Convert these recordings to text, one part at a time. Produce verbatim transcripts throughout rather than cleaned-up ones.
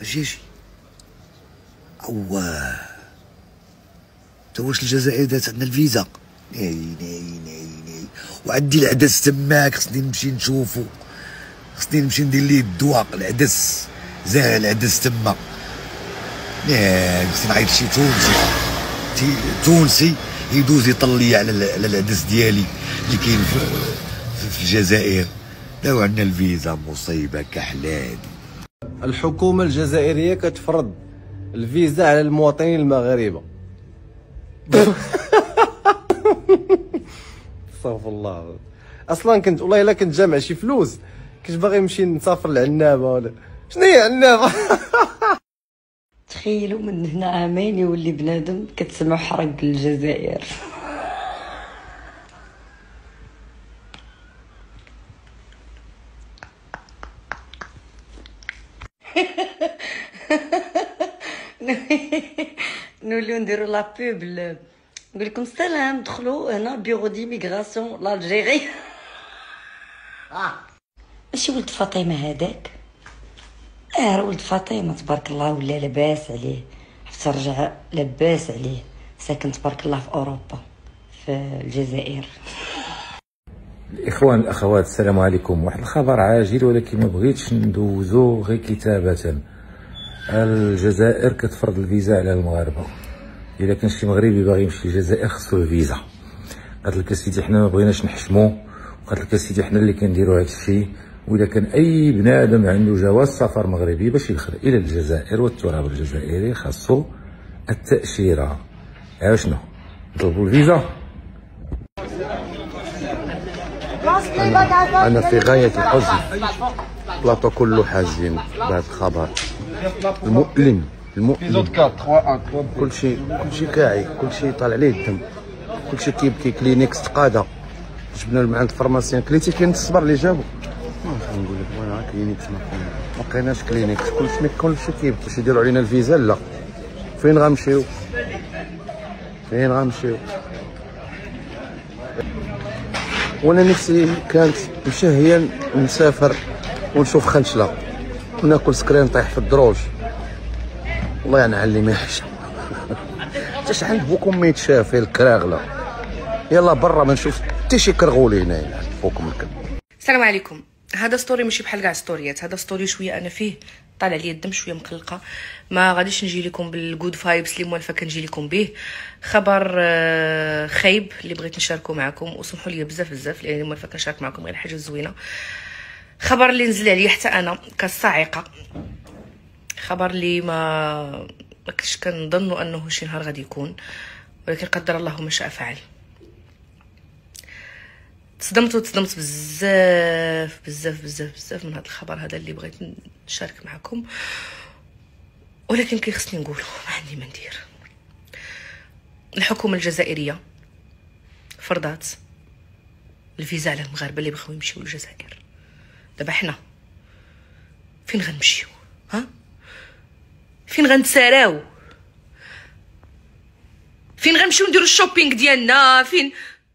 جيجي اواه تا واش الجزائر دات عندنا الفيزا؟ ناي ناي ناي ناي وعندي العدس تماك خصني نمشي نشوفو، خصني نمشي ندير ليه الدواء. العدس زاه العدس تما. ناي خصني نعيط شي تونسي تونسي يدوز يطلي على على العدس ديالي اللي كاين في, في الجزائر. داو عندنا الفيزا مصيبه كحلال. الحكومه الجزائريه كتفرض الفيزا على المواطنين المغاربه. استغفر الله. اصلا كنت والله الا كنت جامع شي فلوس كنت باغي نمشي نسافر لعنابه ولا شنو هي عنابه. تخيلوا من هنا عامين يولي بنادم كتسمعوا حرق الجزائر. نوليو نديرو لا بوب نقول لكم السلام دخلوا هنا بيرو ديميغراسيون لالجيري. ماشي ولد فاطمه هذاك؟ اه ولد فاطمه تبارك الله ولا لاباس عليه، حتى رجع لاباس عليه، ساكن تبارك الله في اوروبا في الجزائر. الاخوان الاخوات السلام عليكم. واحد الخبر عاجل ولكن ما بغيتش ندوزو غير كتابه. الجزائر كتفرض الفيزا على المغاربه. الا كان شي مغربي باغي يمشي للجزائر خصو الفيزا. قالت لك اسيدي حنا ما بغيناش نحشمو، قالت لك اسيدي حنا اللي كنديرو هذا الشيء. واذا كان اي بنادم عنده جواز سفر مغربي باش يدخل الى الجزائر والتراب الجزائري خاصو التاشيره. ها شنو نطلبوا الفيزا. أنا, أنا في غاية الحزن، بلاطو كله حزين بهذا الخبر المؤلم المؤلم. كلشي كلشي كاعي، كلشي طالع عليه الدم، كلشي كيبكي. كلينيكس تقادا، جبنا من عند الفارماسيان كليتي كاين الصبر اللي جابو. نقول لك وانا كلينيكس ما ما لقيناش كلينيكس، كلشي كلشي كيبكي. واش يديروا علينا الفيزا؟ لا. فين غنمشيو؟ فين غنمشيو؟ وانا نفسي كانت مشهيا نسافر ونشوف خنشله وناكل سكرين طيح في الدروج. والله انا علي ما يحشم. حتى شحال بوكم ما يتشافي الكراغله. يلا برا ما نشوف حتى شي كرغولي هنايا بوكم الكل. السلام عليكم. هذا ستوري ماشي بحال كاع ستوريات، هذا ستوري شويه انا فيه طالع لي الدم، شويه مقلقه. ما غاديش نجي لكم بالجود فايبس اللي موالفه كنجي لكم به. خبر خايب اللي بغيت نشاركه معكم، وسمحوا لي بزاف بزاف لاني موالفه كنشارك معكم غير حاجه زوينه. خبر اللي نزل عليا حتى انا كصاعقه، خبر اللي ما ما كنتش كنظنوا انه شي نهار غادي يكون، ولكن قدر الله ما شاء فعل. تصدمت وتصدمت بزاف بزاف بزاف بزاف من هذا الخبر هذا اللي بغيت نشارك معكم، ولكن كيخصني نقوله ما عندي ما ندير. الحكومه الجزائريه فرضات الفيزا على المغاربه اللي بغاو يمشيو للجزائر. دابا حنا فين غنمشيو؟ ها فين غنتساراو؟ فين غنمشيو نديرو الشوبينغ ديالنا؟ فين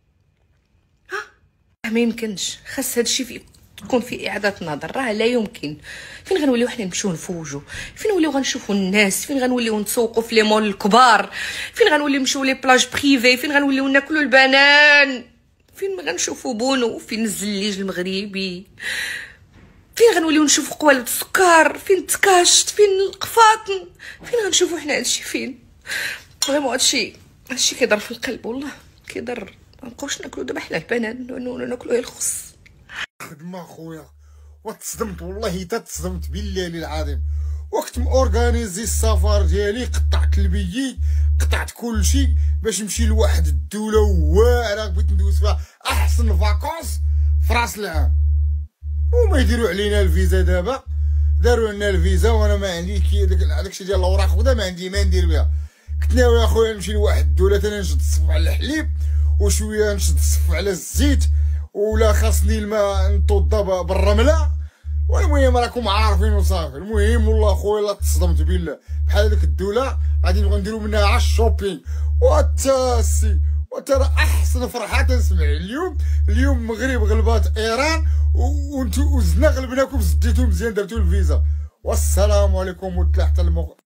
ما يمكنش، خاص هادشي في تكون في اعاده نظر. راه لا يمكن. فين غنوليو حنا نمشيو نفوجو؟ فين نوليو غنشوفوا الناس؟ فين غنوليو نتسوقوا في لي مول الكبار؟ فين غنوليو نمشيو لي بلاج بريفي؟ فين غنوليو ناكلوا البنان؟ فين غنشوفوا بونو؟ فين الزليج المغربي؟ فين غنوليو نشوفوا قوالب السكر؟ فين التكاشت؟ فين القفاطن؟ فين غنشوفوا حنا هادشي؟ فين فريمون هادشي هادشي كيضر في القلب والله كيضر. مابقاوش ناكلو دابا حنا البنان، ناكلو غير الخص. خدمه خويا وتصدمت والله حتى تصدمت بالله العظيم. وقت مورغانيزي السفر ديالي قطعت البيي قطعت كلشي باش نمشي لواحد الدوله واعره بغيت ندوز فيها احسن فاكونس في راس العام، وما يديروا علينا الفيزا. دابا داروا لنا الفيزا وانا ما عندي كي داكشي ديال الاوراق ودا ما عندي ما ندير بها. كنت ناوي اخويا نمشي لواحد الدوله انا نشد الصف على الحليب وشويه نشد الصف على الزيت، ولا خاصني الماء نتوضا بالرمله. والمهم راكم عارفين وصافي. المهم والله خويا لا تصدمت بالله بحال هذيك الدوله غادي نبغيو نديرو منها عا الشوبينغ والتاسي. وترى احسن فرحه تنسمع اليوم. اليوم المغرب غلبات ايران وانتو وزنا غلبناكم، سديتو مزيان درتو الفيزا. والسلام عليكم وتلاحت المغ